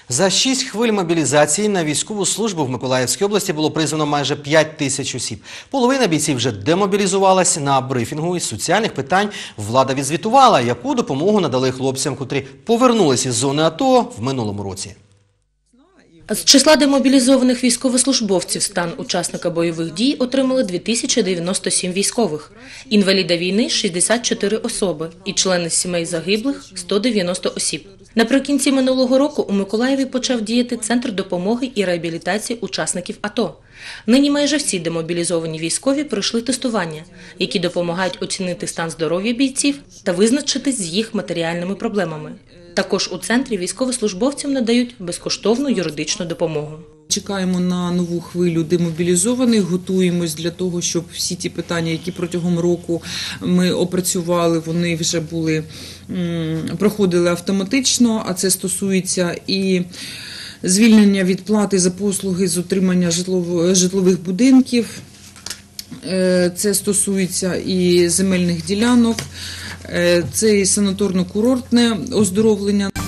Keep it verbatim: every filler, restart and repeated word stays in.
За шість хвиль мобілізації на військову службу в Миколаївській області було призвано майже п'ять тисяч осіб. Половина бійців вже демобілізувалась. На брифінгу із соціальних питань влада відзвітувала, яку допомогу надали хлопцям, котрі повернулися із зони АТО в минулому році. З числа демобілізованих військовослужбовців стан учасника бойових дій отримали дві тисячі дев'яносто сім військових, інваліда війни – шістдесят чотири особи і члени сімей загиблих – сто дев'яносто осіб. Наприкінці минулого року у Миколаєві почав діяти Центр допомоги і реабілітації учасників АТО. Нині майже всі демобілізовані військові пройшли тестування, які допомагають оцінити стан здоров'я бійців та визначитись з їх матеріальними проблемами. Також у центрі військовослужбовцям надають безкоштовну юридичну допомогу. Чекаємо на нову хвилю демобілізованих, готуємось для того, щоб всі ті питання, які протягом року ми опрацювали, вони вже були, проходили автоматично, а це стосується і звільнення від плати за послуги з утримання житлових будинків, це стосується і земельних ділянок, це і санаторно-курортне оздоровлення.